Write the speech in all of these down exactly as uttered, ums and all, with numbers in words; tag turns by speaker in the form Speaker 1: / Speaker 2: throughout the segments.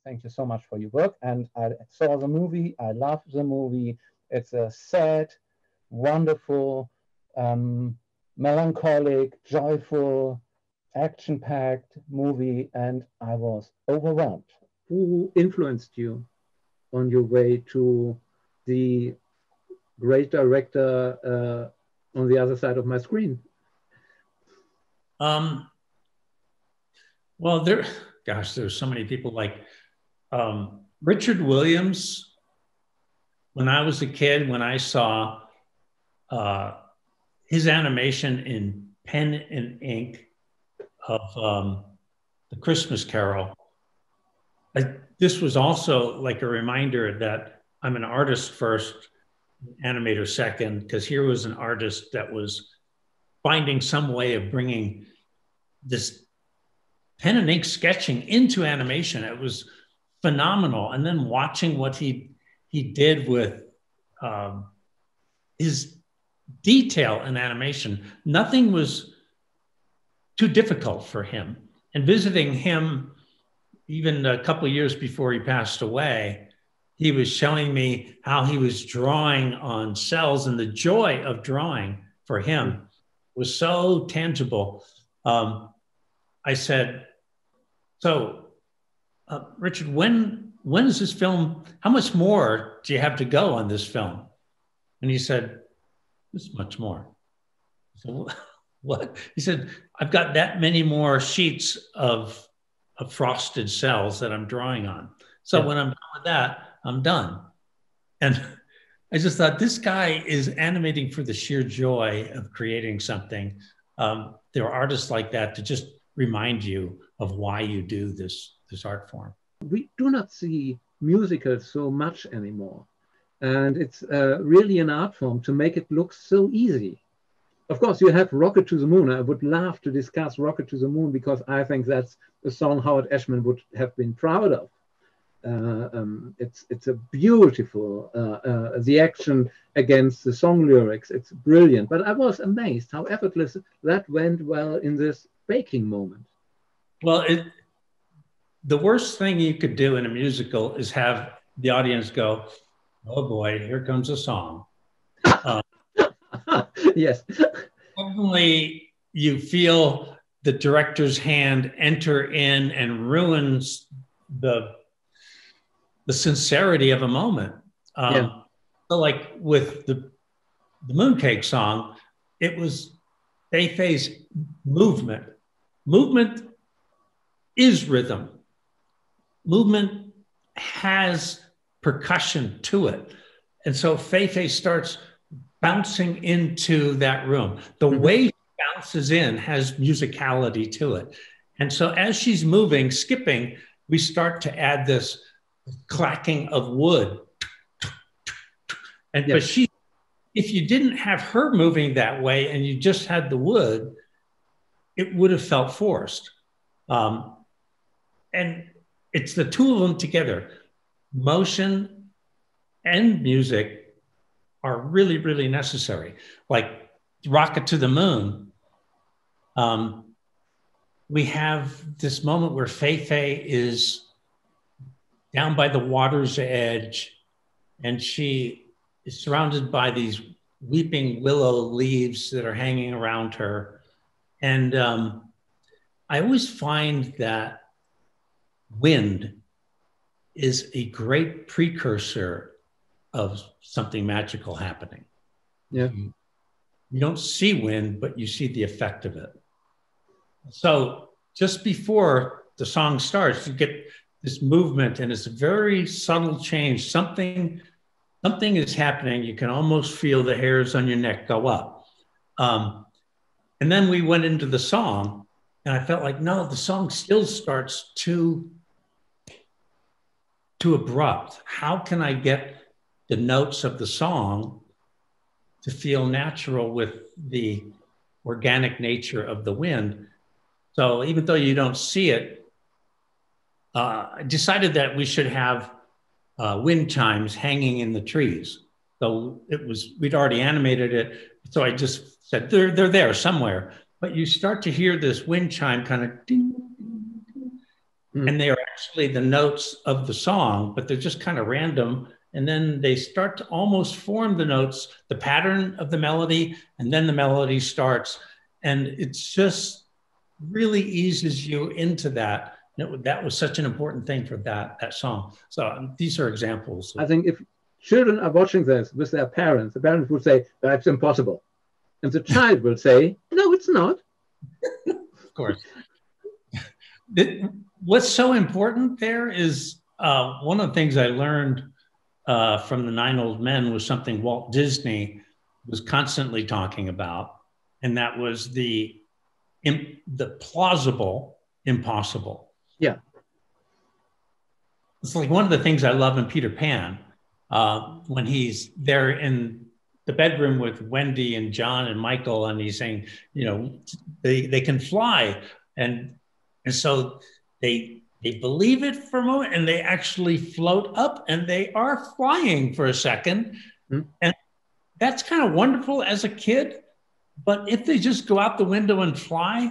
Speaker 1: thank you so much for your work. And I saw the movie. I love the movie. It's a sad, wonderful, um, melancholic, joyful, action-packed movie, and I was overwhelmed. Who influenced you on your way to the great director uh, on the other side of my screen?
Speaker 2: Um, well, there, gosh, there's so many people like um, Richard Williams. When I was a kid, when I saw uh, his animation in pen and ink of um, The Christmas Carol, I, this was also like a reminder that I'm an artist first, animator second, because here was an artist that was finding some way of bringing this pen and ink sketching into animation. It was phenomenal. And then watching what he he did with um, his detail in animation, nothing was too difficult for him. And visiting him, even a couple of years before he passed away, he was showing me how he was drawing on cells, and the joy of drawing for him was so tangible. Um, I said, so, uh, Richard, when, when is this film, how much more do you have to go on this film? And he said, this much more. I said, what? He said, I've got that many more sheets of, of frosted cells that I'm drawing on. So yeah. When I'm done with that, I'm done. And I just thought, this guy is animating for the sheer joy of creating something. Um, there are artists like that to just remind you of why you do this, this art form. We do not see musicals so much anymore. And it's uh, really an art form to make it look so easy. Of course, you have Rocket to the Moon. I would love to discuss Rocket to the Moon because I think that's a song Howard Ashman would have been proud of. Uh, um, it's it's a beautiful, uh, uh, the action against the song lyrics, it's brilliant. But I was amazed how effortless that went well in this baking moment. Well, it, the worst thing you could do in a musical is have the audience go, oh boy, here comes a song. Um, yes. Suddenly you feel the director's hand enter in and ruins the the sincerity of a moment. Um, yeah. So like with the, the Mooncake song, it was Fei Fei's movement. Movement is rhythm. Movement has percussion to it. And so Fei Fei starts bouncing into that room. The mm-hmm. way she bounces in has musicality to it. And so as she's moving, skipping, we start to add this clacking of wood. And yes. But she, if you didn't have her moving that way and you just had the wood, it would have felt forced. Um, and it's the two of them together. Motion and music are really, really necessary. Like Rocket to the Moon. Um, we have this moment where Fei Fei is down by the water's edge, and she is surrounded by these weeping willow leaves that are hanging around her. And um, I always find that wind is a great precursor of something magical happening. Yeah. You, you don't see wind, but you see the effect of it. So just before the song starts, you get this movement, and it's a very subtle change. Something, something is happening. You can almost feel the hairs on your neck go up. Um, and then we went into the song, and I felt like, no, the song still starts too, too abrupt. How can I get the notes of the song to feel natural with the organic nature of the wind? So even though you don't see it, Uh, I decided that we should have uh, wind chimes hanging in the trees. So it was, we'd already animated it. So I just said, they're, they're there somewhere. But you start to hear this wind chime kind of ding, ding, ding.
Speaker 1: Mm.
Speaker 2: And they are actually the notes of the song, but they're just kind of random. And then they start to almost form the notes, the pattern of the melody, and then the melody starts. And it's just really eases you into that. And it, that was such an important thing for that, that song. So um, these are examples.
Speaker 1: I think if children are watching this with their parents, the parents would say, that's impossible. And the child will say, no, it's not.
Speaker 2: Of course. It, what's so important there is uh, one of the things I learned uh, from the Nine Old Men was something Walt Disney was constantly talking about, and that was the the plausible impossible.
Speaker 1: Yeah.
Speaker 2: It's like one of the things I love in Peter Pan, uh, when he's there in the bedroom with Wendy and John and Michael, and he's saying, you know, they, they can fly. And, and so they, they believe it for a moment, and they actually float up, and they are flying for a second. Mm-hmm. And that's kind of wonderful as a kid. But if they just go out the window and fly,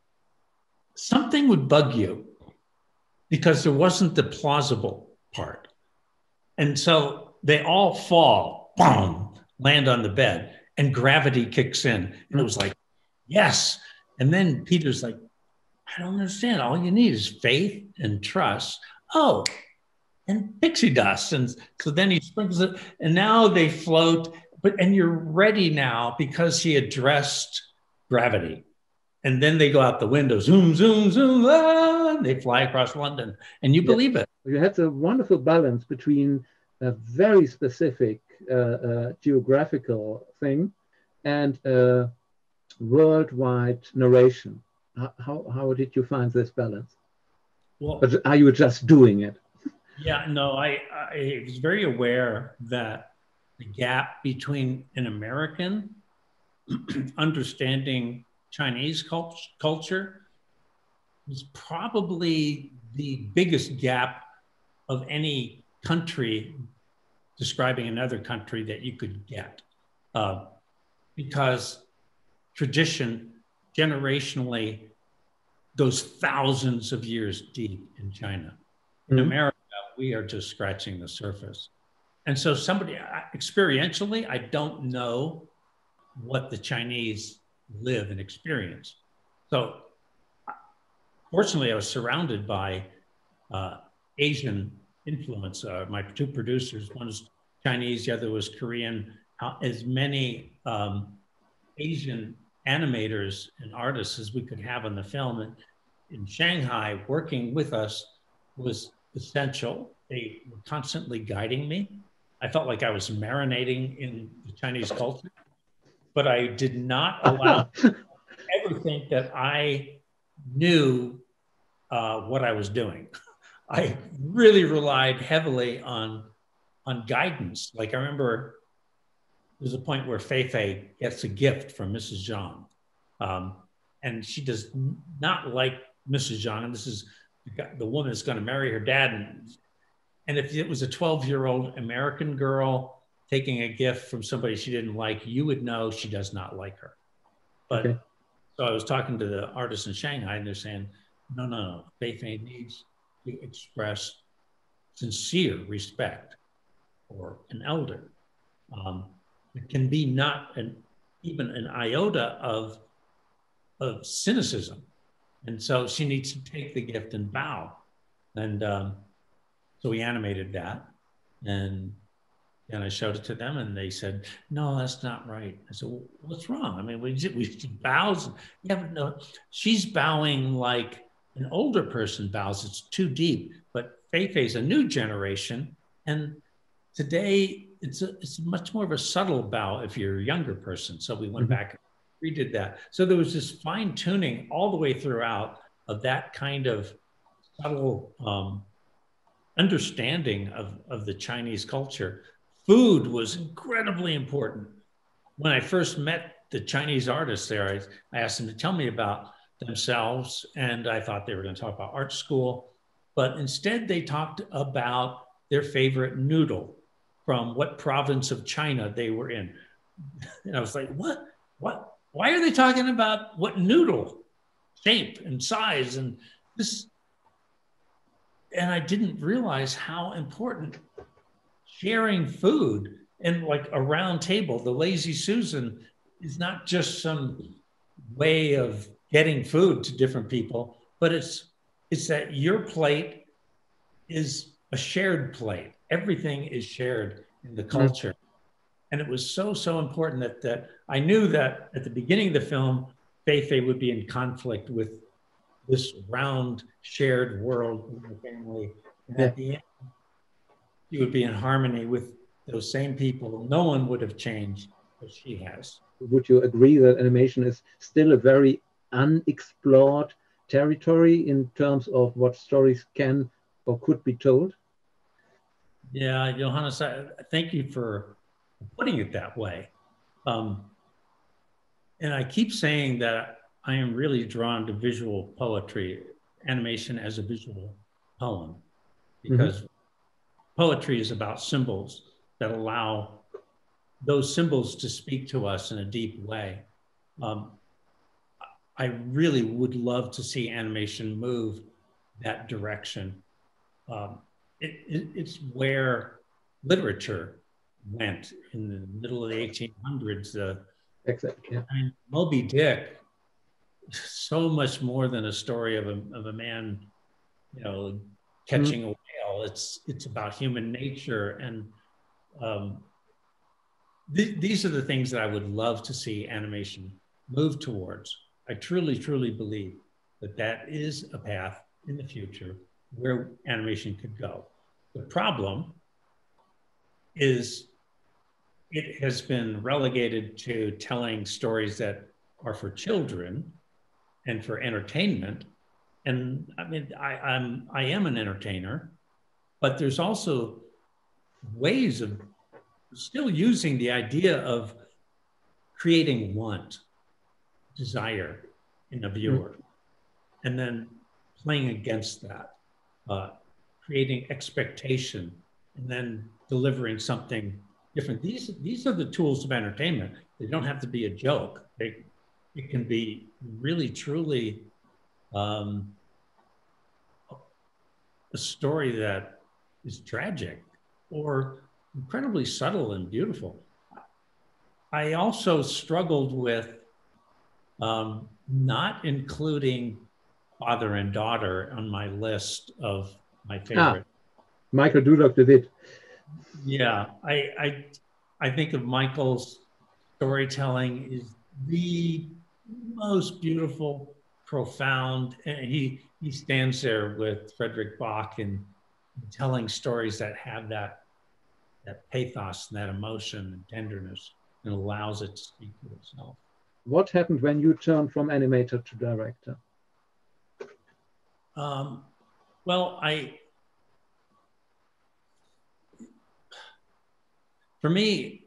Speaker 2: something would bug you because there wasn't the plausible part. And so they all fall, boom, land on the bed, and gravity kicks in. And it was like, yes. And then Peter's like, I don't understand. All you need is faith and trust. Oh, and pixie dust. And so then he sprinkles it, and now they float. But and you're ready now because he addressed gravity. And then they go out the window, zoom, zoom, zoom, ah, and they fly across London, and you believe
Speaker 1: yeah.
Speaker 2: it.
Speaker 1: You had a wonderful balance between a very specific uh, uh, geographical thing and a worldwide narration. How, how, how did you find this balance? Well, but are you just doing it?
Speaker 2: Yeah, no, I, I was very aware that the gap between an American understanding Chinese cult culture was probably the biggest gap of any country describing another country that you could get. Uh, because tradition generationally goes thousands of years deep in China. In mm-hmm. America, we are just scratching the surface. And so somebody, experientially, I don't know what the Chinese live and experience. So fortunately, I was surrounded by uh, Asian influence. Uh, my two producers, one was Chinese, the other was Korean. Uh, as many um, Asian animators and artists as we could have on the film. And in Shanghai, working with us was essential. They were constantly guiding me. I felt like I was marinating in the Chinese culture, but I did not allow ever think that I knew uh, what I was doing. I really relied heavily on, on guidance. Like I remember there's a point where Fei Fei gets a gift from Missus Zhang. Um, and she does not like Missus Zhang. And this is the woman that's going to marry her dad. And, and if it was a twelve-year-old American girl taking a gift from somebody she didn't like, you would know she does not like her. But okay. So I was talking to the artists in Shanghai, and they're saying, no, no, no. Fei Fei needs to express sincere respect for an elder. Um, it can be not an, even an iota of, of cynicism. And so she needs to take the gift and bow. And um, so we animated that. And and I showed it to them, and they said, no, that's not right. I said, well, what's wrong? I mean, we, we she bows. Yeah, but no, she's bowing like an older person bows. It's too deep. But Fei Fei's a new generation. And today, it's, a, it's much more of a subtle bow if you're a younger person. So we went mm-hmm. back and redid that. So there was this fine tuning all the way throughout of that kind of subtle um, understanding of, of the Chinese culture. Food was incredibly important. When I first met the Chinese artists there, I, I asked them to tell me about themselves, and I thought they were going to talk about art school, but instead they talked about their favorite noodle from what province of China they were in. And I was like, what? What? Why are they talking about what noodle shape and size? And this, and I didn't realize how important sharing food and like a round table, the lazy Susan, is not just some way of getting food to different people, but it's it's that your plate is a shared plate. Everything is shared in the culture. Mm. And it was so, so important that, that I knew that at the beginning of the film, Fei would be in conflict with this round shared world in the family. And yeah. At the end, she would be in harmony with those same people. No one would have changed as she has.
Speaker 1: Would you agree that animation is still a very unexplored territory in terms of what stories can or could be told?
Speaker 2: Yeah, Johannes, I, thank you for putting it that way. Um, and I keep saying that I am really drawn to visual poetry, animation as a visual poem, because mm-hmm. poetry is about symbols that allow those symbols to speak to us in a deep way. Um, I really would love to see animation move that direction. Um, it, it, it's where literature went in the middle of the eighteen hundreds. Uh,
Speaker 1: exactly. Yeah.
Speaker 2: I mean, Moby Dick, so much more than a story of a, of a man, you know, catching mm-hmm. a whale. It's, it's about human nature. And um, th these are the things that I would love to see animation move towards. I truly, truly believe that that is a path in the future where animation could go. The problem is it has been relegated to telling stories that are for children and for entertainment. And I mean, I, I'm, I am an entertainer, but there's also ways of still using the idea of creating want, desire in a viewer, mm-hmm. and then playing against that, uh, creating expectation, and then delivering something different. These, these are the tools of entertainment. They don't have to be a joke. They, it can be really, truly um, a story that is tragic or incredibly subtle and beautiful. I also struggled with um, not including father and daughter on my list of my favorite.
Speaker 1: Ah, Michael Dudok did it.
Speaker 2: Yeah, I, I, I think of Michael's storytelling is the most beautiful, profound, and he, he stands there with Frederick Bach and telling stories that have that, that pathos and that emotion and tenderness, and allows it to speak for itself.
Speaker 1: What happened when you turned from animator to director?
Speaker 2: Um, well, I, for me,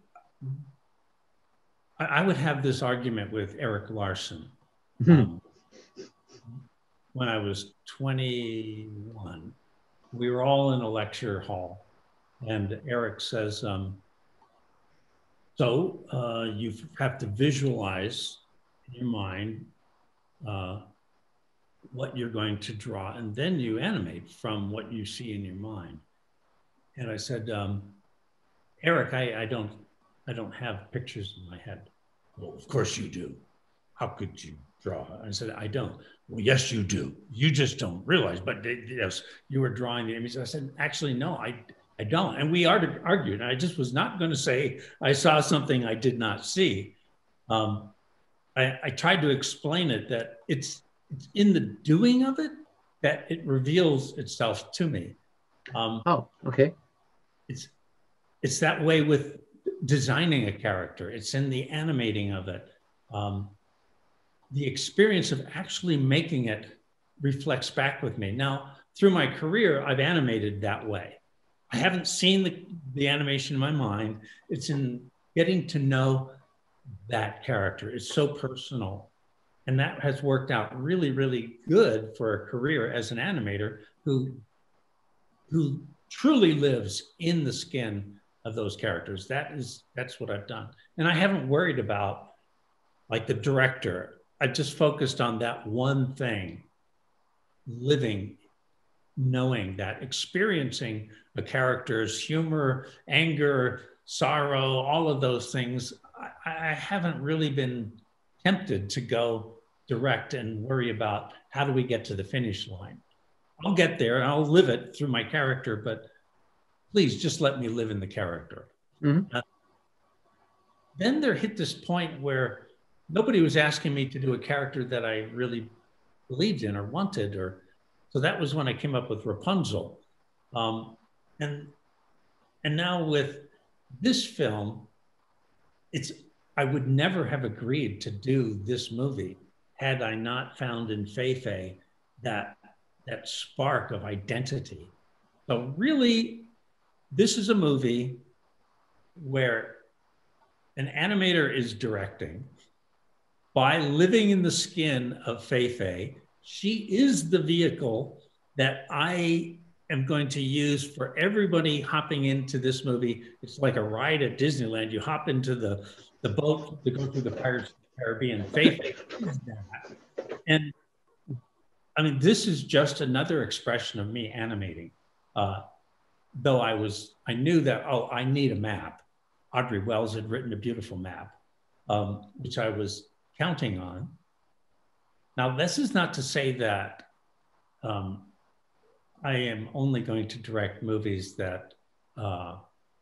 Speaker 2: I, I would have this argument with Eric Larson. Um, when I was twenty-one, we were all in a lecture hall, and Eric says, um, so uh, you have to visualize in your mind uh, what you're going to draw, and then you animate from what you see in your mind. And I said, um, Eric, I, I don't, I don't have pictures in my head. Well, of course you do. How could you draw? I said, I don't. Well, yes, you do. You just don't realize. But yes, you were drawing the image. I said, actually, no, I, I don't. And we argued. And I just was not going to say I saw something I did not see. Um, I, I tried to explain it that it's, it's in the doing of it that it reveals itself to me. Um,
Speaker 1: oh, okay.
Speaker 2: It's it's that way with designing a character. It's in the animating of it. Um, the experience of actually making it reflects back with me. Now, through my career, I've animated that way. I haven't seen the, the animation in my mind. It's in getting to know that character. It's so personal. And that has worked out really, really good for a career as an animator who, who truly lives in the skin of those characters. That is, that's what I've done. And I haven't worried about like the director. I just focused on that one thing, living, knowing that, experiencing a character's humor, anger, sorrow, all of those things, I, I haven't really been tempted to go direct and worry about how do we get to the finish line. I'll get there and I'll live it through my character, but please just let me live in the character. Mm-hmm. uh, then there hit this point where nobody was asking me to do a character that I really believed in or wanted, or so that was when I came up with Rapunzel. Um, and and now with this film, it's I would never have agreed to do this movie had I not found in Feifei that that spark of identity. So really, this is a movie where an animator is directing by living in the skin of Feifei. She is the vehicle that I am going to use for everybody hopping into this movie. It's like a ride at Disneyland. You hop into the, the boat to go through the Pirates of the Caribbean. Feifei is that. And I mean, this is just another expression of me animating. Uh, though I was, I knew that, oh, I need a map. Audrey Wells had written a beautiful map, um, which I was counting on. Now, this is not to say that um, I am only going to direct movies that uh,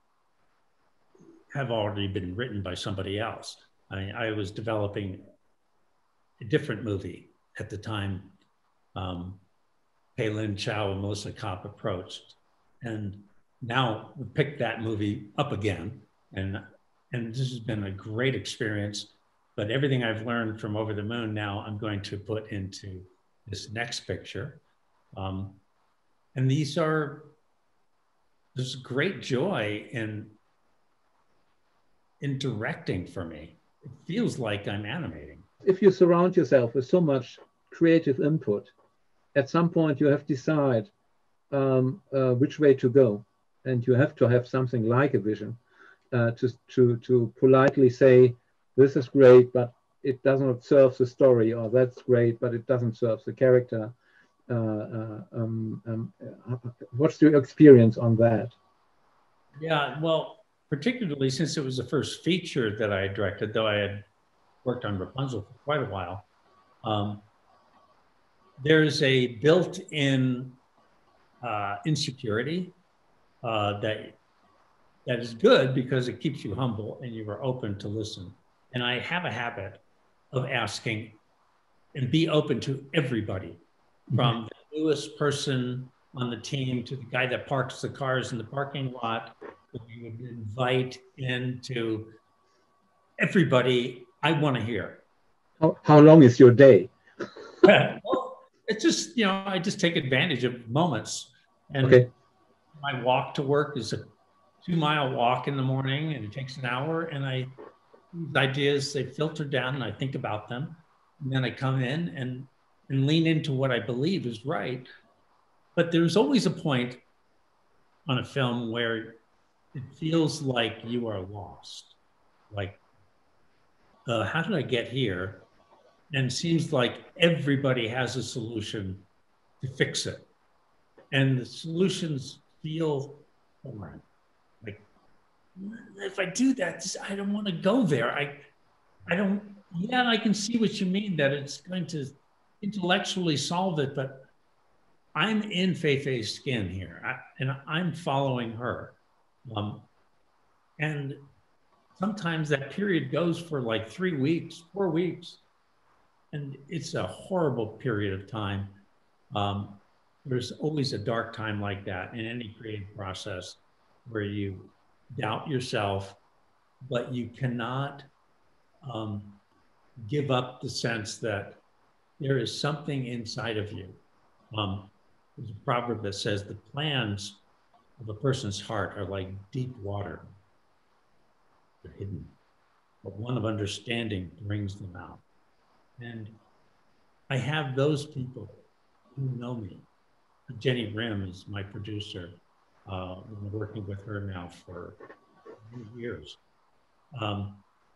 Speaker 2: have already been written by somebody else. I mean, I was developing a different movie at the time. Um, Pei Lin Chow and Melissa Kopp approached, and now we picked that movie up again, and and this has been a great experience. But everything I've learned from Over the Moon now I'm going to put into this next picture. Um, and these are, there's great joy in, in directing for me. It feels like I'm animating.
Speaker 1: If you surround yourself with so much creative input, at some point you have to decide um, uh, which way to go. And you have to have something like a vision uh, to, to, to politely say, this is great, but it does not serve the story, or that's great, but it doesn't serve the character. Uh, uh, um, um, uh, what's your experience on that?
Speaker 2: Yeah, well, particularly since it was the first feature that I directed, though I had worked on Rapunzel for quite a while, um, there's a built-in uh, insecurity uh, that that is good because it keeps you humble and you are open to listen. And I have a habit of asking and be open to everybody, from the newest person on the team to the guy that parks the cars in the parking lot, that we would invite into everybody I want to hear.
Speaker 1: How, how long is your day?
Speaker 2: Well, it's just, you know, I just take advantage of moments. And
Speaker 1: okay.
Speaker 2: My walk to work is a two mile walk in the morning, and it takes an hour. And I, these ideas, they filter down and I think about them. And then I come in and, and lean into what I believe is right. But there's always a point on a film where it feels like you are lost. Like, uh, how did I get here? And it seems like everybody has a solution to fix it. And the solutions feel foreign. Like, if I do that, I don't want to go there. I, I don't, yeah, I can see what you mean, that it's going to intellectually solve it, but I'm in Feifei's skin here, I, and I'm following her. Um, and sometimes that period goes for like three weeks, four weeks, and it's a horrible period of time. Um, there's always a dark time like that in any creative process, where you doubt yourself, but you cannot um, give up the sense that there is something inside of you. Um, there's a proverb that says the plans of a person's heart are like deep water. They're hidden, but one of understanding brings them out. And I have those people who know me. Jenny Rim is my producer. Uh, I've been working with her now for years. Um,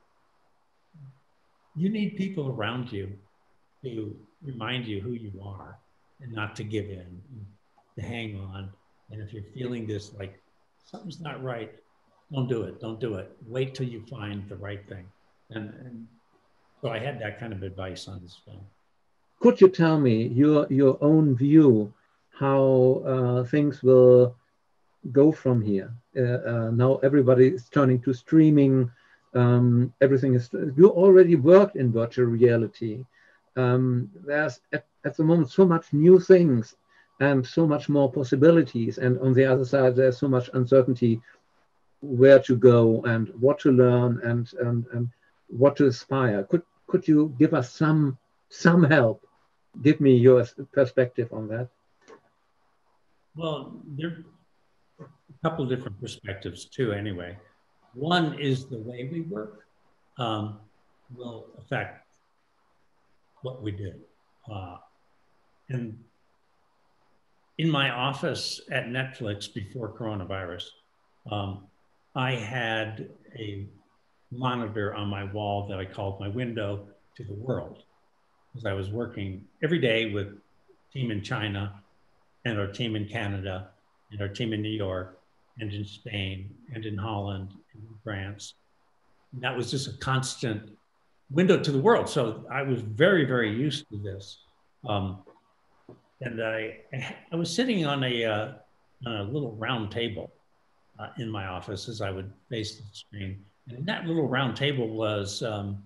Speaker 2: you need people around you to remind you who you are and not to give in. to hang on. And if you're feeling this, like something's not right, don't do it. Don't do it. Wait till you find the right thing. And, and so I had that kind of advice on this film.
Speaker 1: Could you tell me your your own view how uh, things will go from here? Uh, uh, now everybody is turning to streaming. Um, everything is. You already worked in virtual reality. Um, there's at, at the moment so much new things and so much more possibilities. And on the other side, there's so much uncertainty where to go and what to learn and and, and what to aspire. Could could you give us some some help? Give me your perspective on that.
Speaker 2: Well, there are a couple of different perspectives too, anyway. One is the way we work um, will affect what we do. Uh, and in my office at Netflix before coronavirus, um, I had a monitor on my wall that I called my window to the world, because I was working every day with a team in China and our team in Canada and our team in New York and in Spain and in Holland and in France. And that was just a constant window to the world. So I was very, very used to this. Um, and I, I was sitting on a, uh, on a little round table uh, in my office as I would face the screen. And in that little round table was um,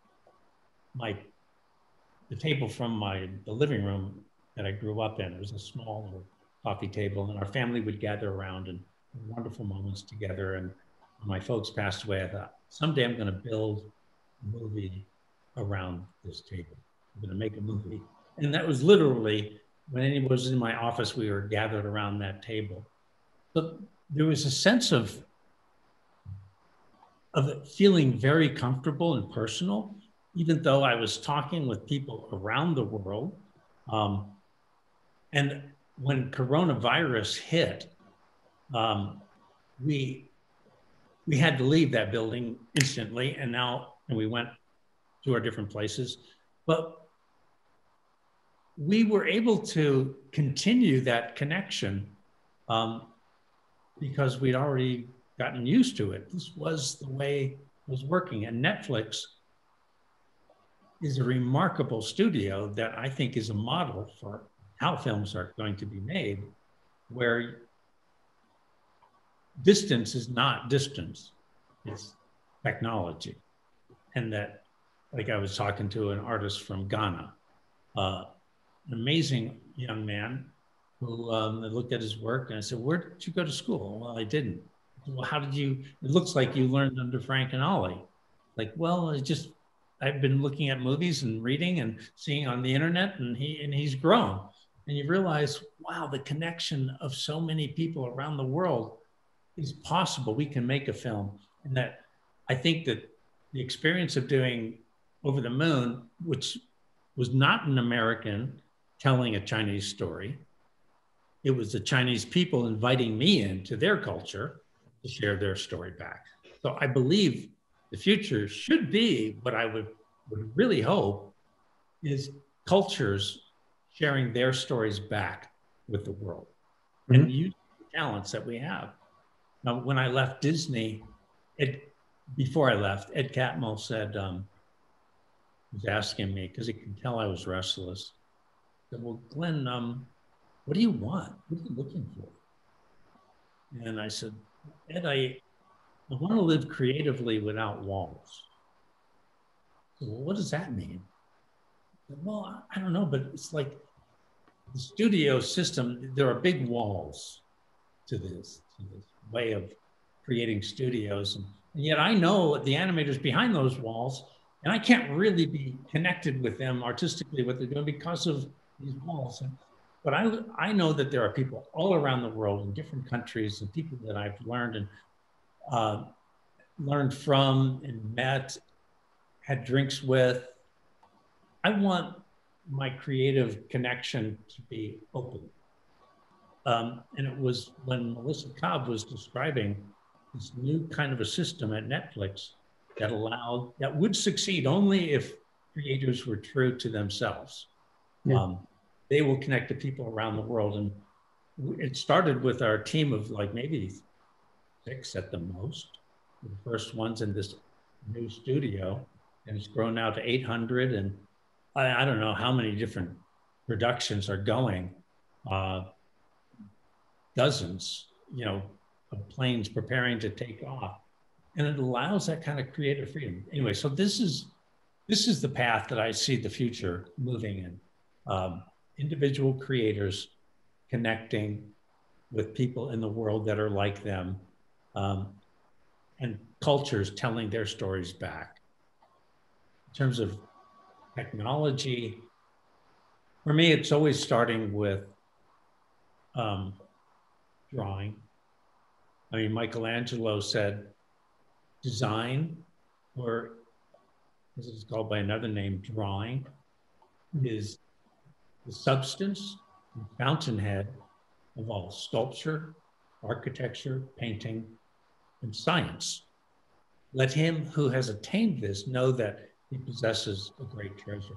Speaker 2: my the table from my the living room that I grew up in. It was a small little coffee table, and our family would gather around and wonderful moments together. And when my folks passed away, I thought, someday I'm going to build a movie around this table. I'm going to make a movie. And that was literally when anyone was in my office, we were gathered around that table. But there was a sense of, of it feeling very comfortable and personal, even though I was talking with people around the world. Um, and when coronavirus hit, um, we, we had to leave that building instantly, and now and we went to our different places. But we were able to continue that connection um, because we'd already gotten used to it. This was the way it was working. And Netflix is a remarkable studio that I think is a model for how films are going to be made, where distance is not distance, it's technology. And that, like I was talking to an artist from Ghana, uh, an amazing young man who um, looked at his work and I said, where did you go to school? Well, I didn't. Well, how did you, it looks like you learned under Frank and Ollie. Like, well, I just, I've been looking at movies and reading and seeing on the internet, and he and he's grown. And you realize, wow, the connection of so many people around the world is possible. We can make a film. And that I think that the experience of doing Over the Moon, which was not an American telling a Chinese story, it was the Chinese people inviting me into their culture to share their story back. So I believe the future should be what I would, would really hope is cultures sharing their stories back with the world mm-hmm. and use the talents that we have. Now, when I left Disney, Ed, before I left, Ed Catmull said, um, he was asking me, because he could tell I was restless. He said, well, Glenn, um, what do you want? What are you looking for? And I said, Ed, I, I want to live creatively without walls. So, well, what does that mean? I said, well, I don't know, but it's like the studio system, there are big walls to this, to this way of creating studios. And, and yet I know the animators behind those walls, and I can't really be connected with them artistically, what they're doing because of these walls. And, but I, I know that there are people all around the world in different countries and people that I've learned and uh, learned from and met, had drinks with. I want my creative connection to be open. Um, and it was when Melissa Cobb was describing this new kind of a system at Netflix that allowed, that would succeed only if creators were true to themselves. Yeah. Um, they will connect to people around the world. And it started with our team of like maybe six at the most, the first ones in this new studio, and it's grown now to eight hundred. And I, I don't know how many different productions are going, uh, dozens, you know, of planes preparing to take off. And it allows that kind of creative freedom. Anyway, so this is, this is the path that I see the future moving in. Um, individual creators connecting with people in the world that are like them, um, and cultures telling their stories back. In terms of technology, for me, it's always starting with um, drawing. I mean, Michelangelo said, design, or as it's called by another name, drawing, is the substance and fountainhead of all sculpture, architecture, painting, and science. Let him who has attained this know that he possesses a great treasure.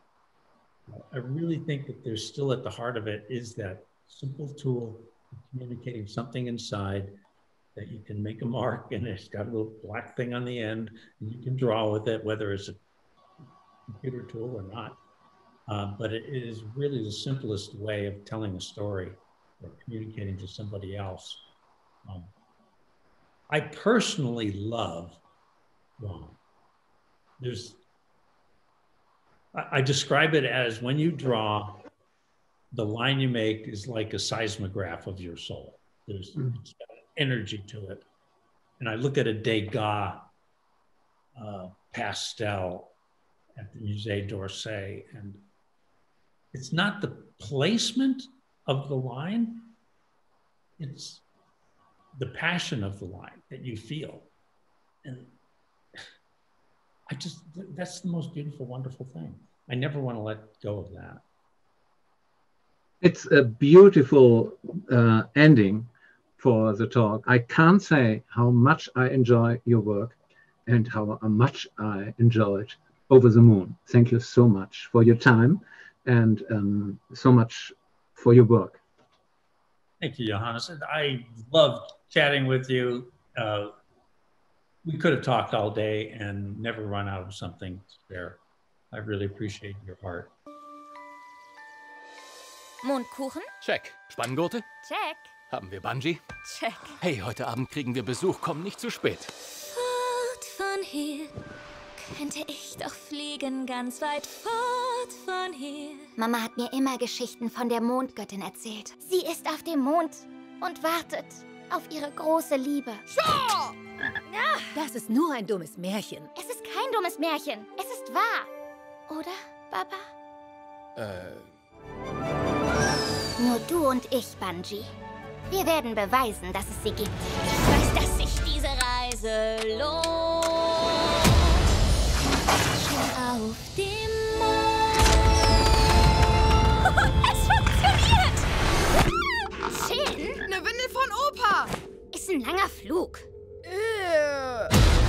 Speaker 2: I really think that there's still at the heart of it is that simple tool of communicating something inside that you can make a mark, and it's got a little black thing on the end, and you can draw with it, whether it's a computer tool or not. Uh, but it is really the simplest way of telling a story or communicating to somebody else. Um, I personally love drawing. There's, I, I describe it as when you draw, the line you make is like a seismograph of your soul. There's mm. it's got energy to it. And I look at a Degas uh, pastel at the Musée d'Orsay, and it's not the placement of the line, it's the passion of the line that you feel. And I just, that's the most beautiful, wonderful thing. I never want to let go of that.
Speaker 1: It's a beautiful uh, ending for the talk. I can't say how much I enjoy your work and how much I enjoyed Over the Moon. Thank you so much for your time and um, so much for your work.
Speaker 2: Thank you, Johannes. I loved chatting with you. Uh, we could have talked all day and never run out of something to share. I really appreciate your heart.
Speaker 3: Mondkuchen?
Speaker 4: Check. Spanngurte?
Speaker 3: Check.
Speaker 4: Haben wir Bungee?
Speaker 3: Check.
Speaker 4: Hey, heute Abend kriegen wir Besuch. Komm nicht zu spät.
Speaker 3: Fort von hier könnte ich doch fliegen, ganz weit fort von hier.
Speaker 5: Mama hat mir immer Geschichten von der Mondgöttin erzählt. Sie ist auf dem Mond und wartet auf ihre große Liebe.
Speaker 6: Ja! Das ist nur ein dummes Märchen.
Speaker 5: Es ist kein dummes Märchen. Es ist wahr. Oder, Papa?
Speaker 4: Äh...
Speaker 5: Nur du und ich, Bungie. Wir werden beweisen, dass es sie gibt.
Speaker 3: Ich weiß, dass sich diese Reise lohnt. Schon auf dem Mond. Es funktioniert!
Speaker 5: Schön.
Speaker 6: Eine Windel von Opa.
Speaker 5: Ist ein langer Flug.
Speaker 6: Äh.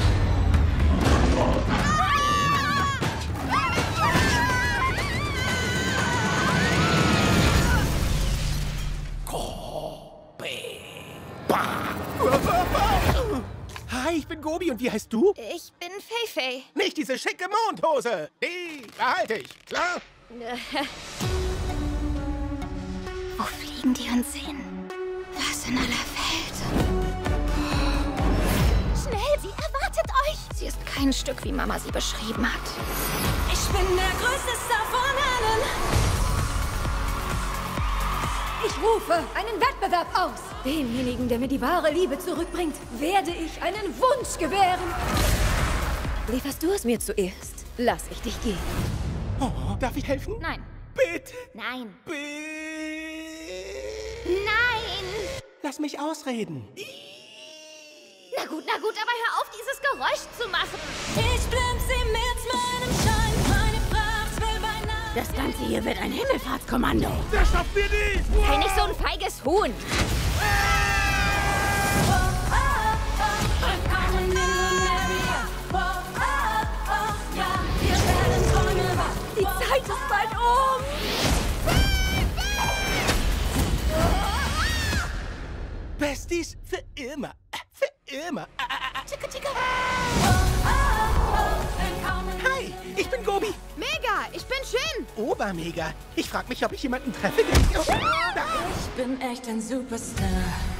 Speaker 7: Hi, ich bin Gobi und wie heißt du?
Speaker 6: Ich bin Feifei.
Speaker 7: Nicht diese schicke Mondhose. Die behalte ich, klar?
Speaker 5: Wo fliegen die uns hin? Was in aller Welt?
Speaker 3: Schnell, sie erwartet euch.
Speaker 6: Sie ist kein Stück, wie Mama sie beschrieben hat.
Speaker 3: Ich bin der größte Star von allen.
Speaker 6: Ich rufe einen Wettbewerb aus. Denjenigen, der mir die wahre Liebe zurückbringt, werde ich einen Wunsch gewähren. Lieferst du es mir zuerst? Lass ich dich gehen.
Speaker 7: Oh, darf ich helfen?
Speaker 5: Nein.
Speaker 7: Bitte.
Speaker 5: Nein.
Speaker 7: Bitte.
Speaker 5: Nein.
Speaker 7: Lass mich ausreden.
Speaker 5: Na gut, na gut, aber hör auf, dieses Geräusch zu machen.
Speaker 3: Ich blend sie mit meinem Schein. Meine Pracht will bei Nacht.
Speaker 6: Das Ganze hier wird ein Himmelfahrtskommando.
Speaker 7: Das schafft mir nicht.
Speaker 5: Sei nicht so ein feiges Huhn.
Speaker 6: Die Zeit ist bald um.
Speaker 7: ist dies für immer. Für immer. Ticka, ticka. Hi, ich bin Gobi.
Speaker 6: Mega, ich bin Shin.
Speaker 7: Obermega. Ich frage mich, ob ich jemanden treffe, der...
Speaker 8: Ich bin echt ein Superstar.